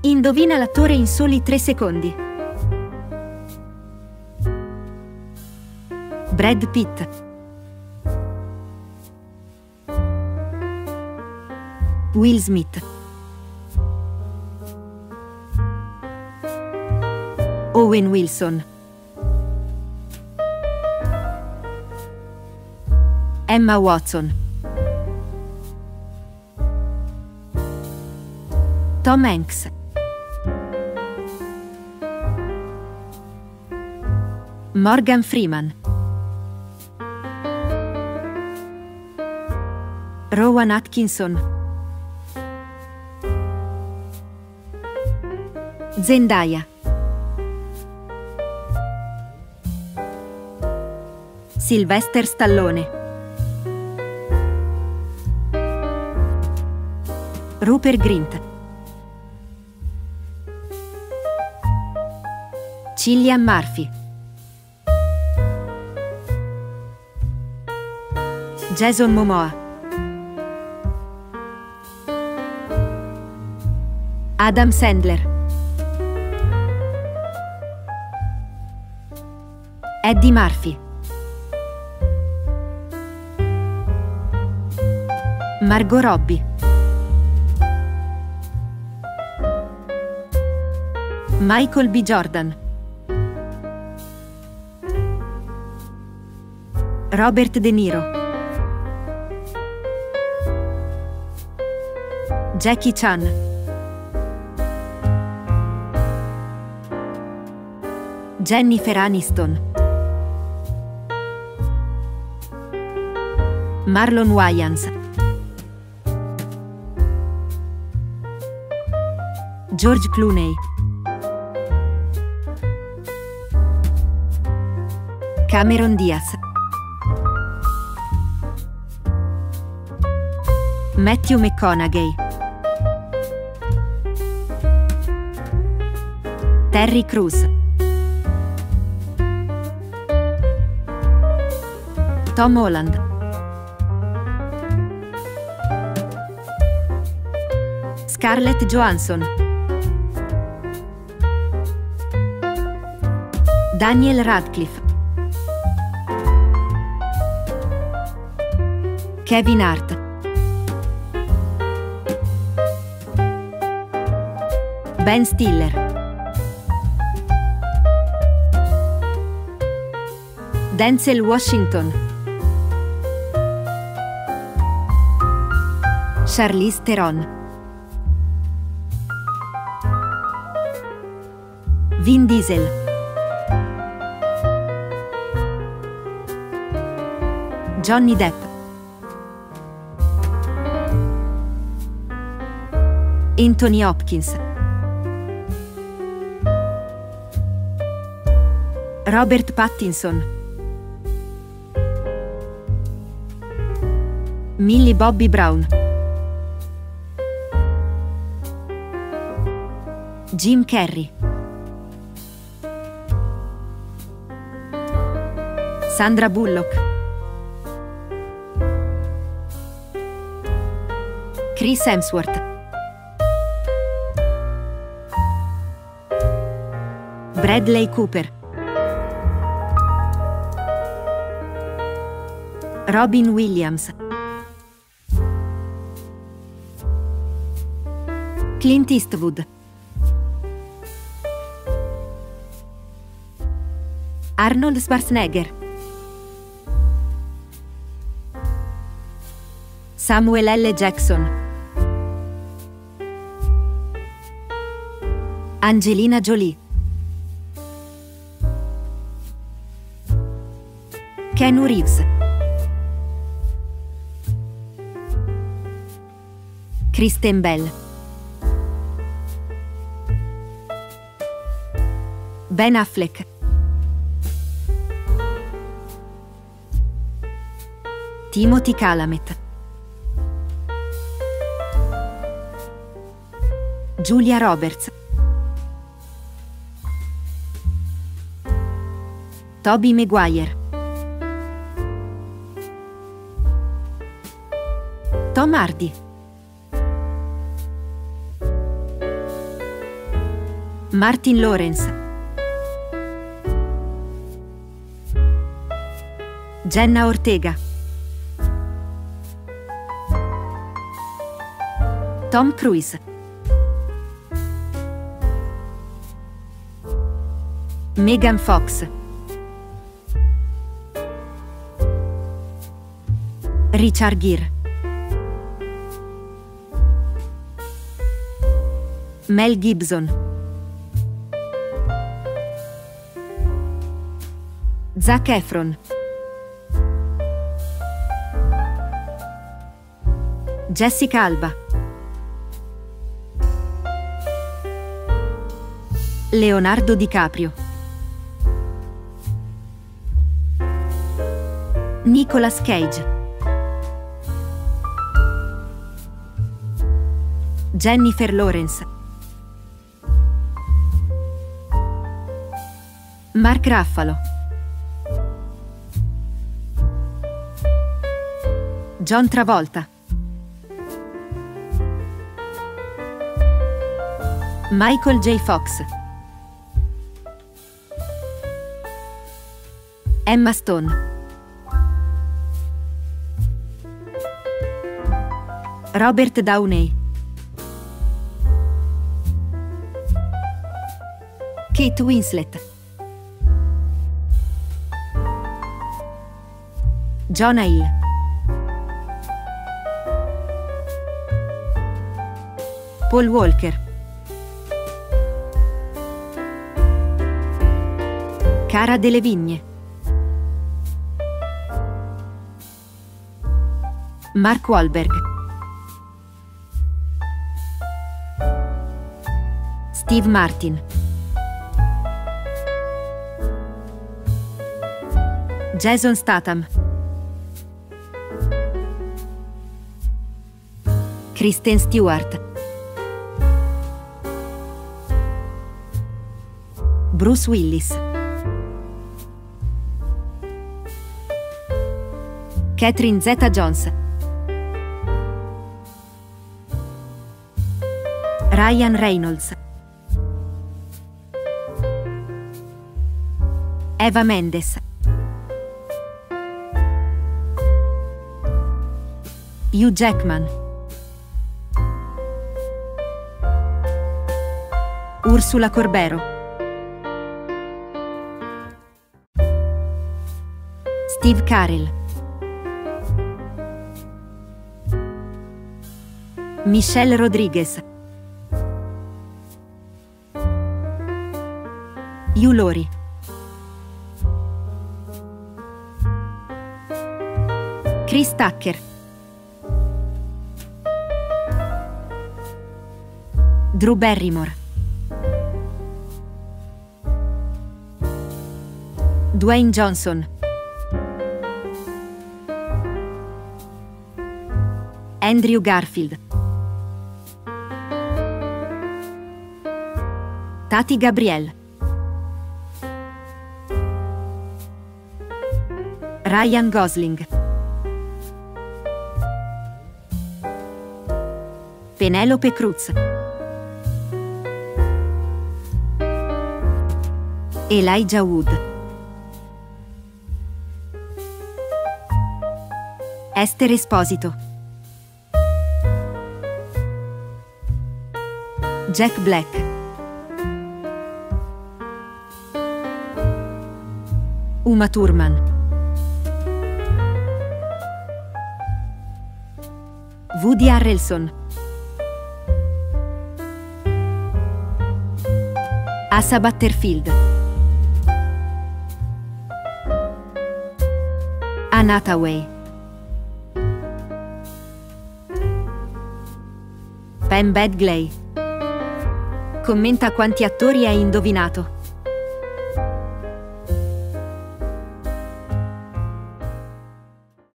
Indovina l'attore in soli 3 secondi. Brad Pitt. Will Smith. Owen Wilson. Emma Watson. Tom Hanks. Morgan Freeman. Rowan Atkinson. Zendaya. Sylvester Stallone. Rupert Grint. Cillian Murphy. Jason Momoa. Adam Sandler. Eddie Murphy. Margot Robbie. Michael B. Jordan. Robert De Niro. Jackie Chan. Jennifer Aniston. Marlon Wayans. George Clooney. Cameron Diaz. Matthew McConaughey. Terry Crews. Tom Holland. Scarlett Johansson. Daniel Radcliffe. Kevin Hart. Ben Stiller. Denzel Washington. Charlize Theron. Vin Diesel. Johnny Depp. Anthony Hopkins. Robert Pattinson. Millie Bobby Brown. Jim Carrey. Sandra Bullock. Chris Hemsworth. Bradley Cooper. Robin Williams. Clint Eastwood. Arnold Schwarzenegger. Samuel L. Jackson. Angelina Jolie. Keanu Reeves. Kristen Bell. Ben Affleck. Timothy Chalamet. Julia Roberts. Tobey Maguire. Tom Hardy. Martin Lawrence. Jenna Ortega. Tom Cruise. Megan Fox. Richard Gere. Mel Gibson. Zac Efron. Jessica Alba. Leonardo DiCaprio. Nicolas Cage. Jennifer Lawrence. Mark Ruffalo. John Travolta. Michael J. Fox. Emma Stone. Robert Downey. Kate Winslet. Jonah Hill. Paul Walker. Cara Delevingne. Mark Wahlberg. Steve Martin. Jason Statham. Kristen Stewart. Bruce Willis. Catherine Zeta-Jones. Ryan Reynolds. Eva Mendes. Hugh Jackman. Ursula Corbero. Steve Carell. Michelle Rodriguez. Hugh Laurie. Chris Tucker. Drew Barrymore. Dwayne Johnson. Andrew Garfield. Tati Gabrielle. Ryan Gosling. Penelope Cruz. Elijah Wood. Esther Esposito. Jack Black. Uma Thurman. Woody Harrelson. Asa Butterfield. Anne Hathaway. Pam Badgley. Commenta quanti attori hai indovinato.